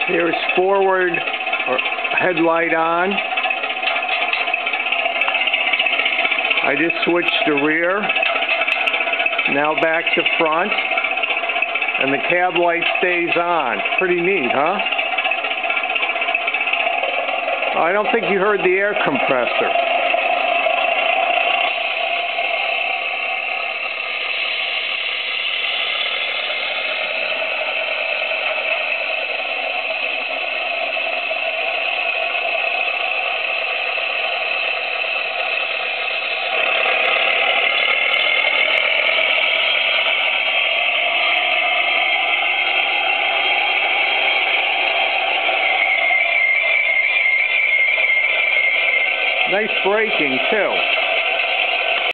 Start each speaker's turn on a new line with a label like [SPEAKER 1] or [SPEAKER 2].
[SPEAKER 1] Here's forward headlight on. I just switched to rear. Now back to front. And the cab light stays on. Pretty neat, huh? I don't think you heard the air compressor. Nice braking, too.